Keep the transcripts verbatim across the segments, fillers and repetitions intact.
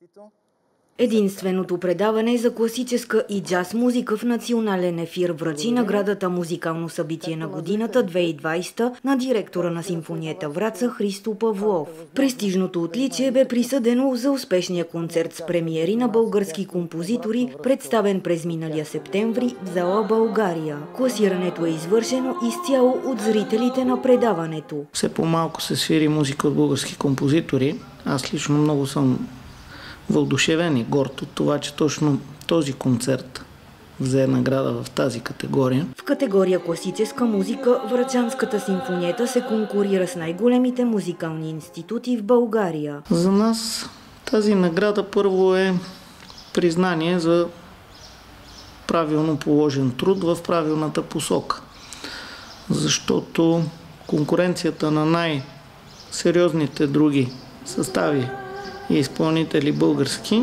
Единственото предаване за класическа и джаз музика в национален ефир връчи наградата "Музикално събитие на годината две хиляди и двадесета" на директора на симфонията Враца Христо Павлов. Престижното отличие бе присъдено за успешния концерт с премиери на български композитори, представен през миналия септември в зала България. Класирането е извършено изцяло от зрителите на предаването. Все по-малко се свири музика от български композитори. Аз лично много съм въодушевен и горд от това, че точно този концерт взе награда в тази категория. В категория класическа музика Врачанската симфониета се конкурира с най-големите музикални институти в България. За нас тази награда първо е признание за правилно положен труд в правилната посока. Защото конкуренцията на най-сериозните други състави и изпълнители български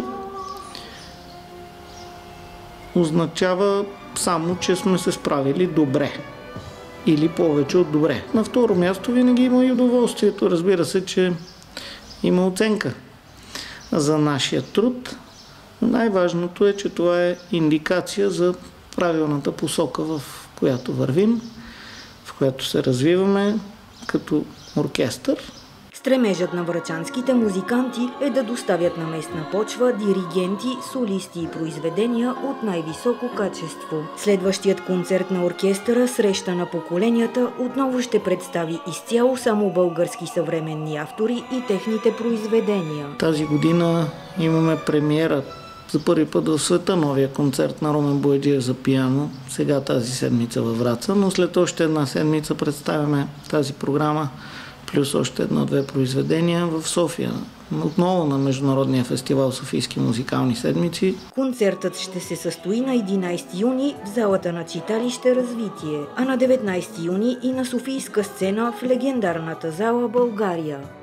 означава само, че сме се справили добре или повече от добре. На второ място винаги има и удоволствието, разбира се, че има оценка за нашия труд. Най-важното е, че това е индикация за правилната посока, в която вървим, в която се развиваме като оркестър. Стремежът на врачанските музиканти е да доставят на местна почва диригенти, солисти и произведения от най-високо качество. Следващият концерт на оркестъра "Среща на поколенията" отново ще представи изцяло само български съвременни автори и техните произведения. Тази година имаме премиера за първи път в света, новия концерт на Румен Бояджиев за пиано, сега тази седмица във Враца, но след още една седмица представяме тази програма плюс още една-две произведения в София, отново на Международния фестивал Софийски музикални седмици. Концертът ще се състои на единадесети юни в залата на читалище "Развитие", а на деветнадесети юни и на Софийска сцена в легендарната зала България.